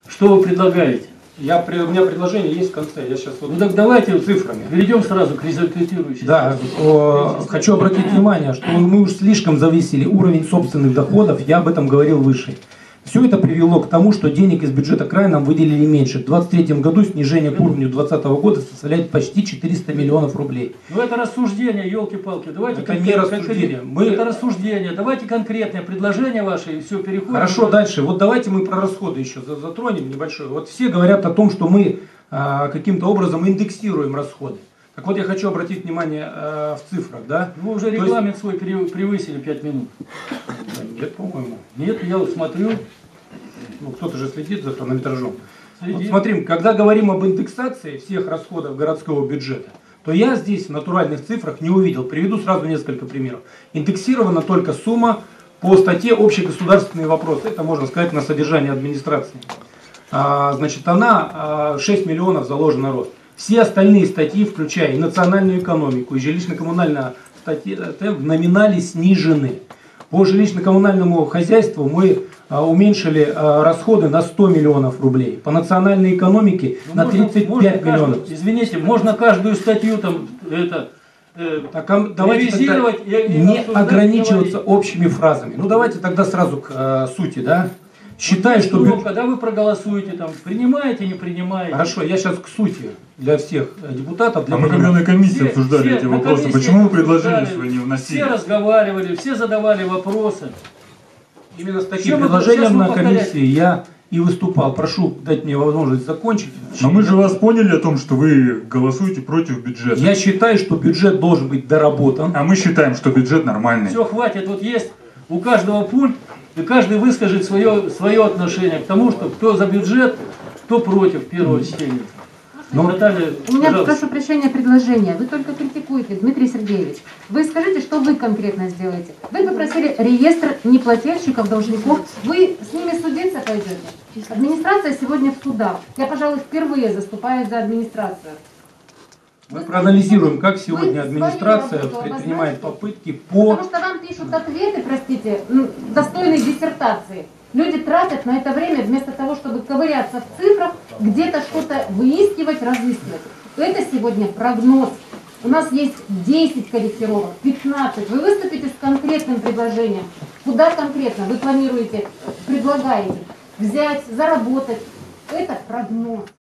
Что вы предлагаете? У меня предложение есть в конце. Я сейчас Ну так давайте цифрами. Перейдем сразу к результатирующей. Да, хочу обратить внимание, что мы уж слишком завысили уровень собственных доходов, я об этом говорил выше. Все это привело к тому, что денег из бюджета края нам выделили меньше. В 2023 году снижение к уровню 2020 года составляет почти 400 миллионов рублей. Ну это рассуждение, елки-палки. Давайте это не рассуждение. Это рассуждение. Давайте конкретное предложение ваше и все, переходим. Хорошо, дальше. Вот давайте мы про расходы еще затронем небольшое. Вот все говорят о том, что мы каким-то образом индексируем расходы. Так вот, я хочу обратить внимание в цифрах, да? Вы уже регламент свой превысили 5 минут. Нет, по-моему. Нет, я вот смотрю. Ну, кто-то же следит за хронометражом. Вот смотрим, когда говорим об индексации всех расходов городского бюджета, то я здесь в натуральных цифрах не увидел. Приведу сразу несколько примеров. Индексирована только сумма по статье «Общегосударственные вопросы». Это, можно сказать, на содержание администрации. Значит, она 6 миллионов заложена рост. Все остальные статьи, включая и национальную экономику, и жилищно-коммунальную статьи, в номинале снижены. По жилищно-коммунальному хозяйству мы уменьшили расходы на 100 миллионов рублей. По национальной экономике на 35 миллионов. Извините, можно каждую статью там давайте не ограничиваться общими фразами. Ну давайте тогда сразу к сути, да? Считаю, что... Когда вы проголосуете, там, принимаете, не принимаете. Хорошо, я сейчас к сути для всех депутатов. Мы когда на комиссии обсуждали эти вопросы, почему вы предложения свои не вносили? Все разговаривали, все задавали вопросы. Именно с таким предложением на комиссии я и выступал. Прошу дать мне возможность закончить. Но мы же вас поняли о том, что вы голосуете против бюджета. Я считаю, что бюджет должен быть доработан. А мы считаем, что бюджет нормальный. Все, хватит. Вот есть у каждого пульт, и каждый выскажет свое отношение к тому, что кто за бюджет, кто против первого чтения. Но, Наталья, у меня, прошу прощения, предложение. Вы только критикуете, Дмитрий Сергеевич. Вы скажите, что вы конкретно сделаете. Вы попросили реестр неплательщиков, должников. Вы с ними судиться пойдете. Администрация сегодня в судах. Я, пожалуй, впервые заступаюсь за администрацию. Мы проанализируем, как сегодня администрация предпринимает попытки по... Потому что вам пишут ответы, простите, достойные диссертации. Люди тратят на это время вместо того, чтобы ковыряться в цифрах, где-то что-то выискивать, разыскивать. Это сегодня прогноз. У нас есть 10 корректировок, 15. Вы выступите с конкретным предложением. Куда конкретно вы планируете, предлагаете взять, заработать. Это прогноз.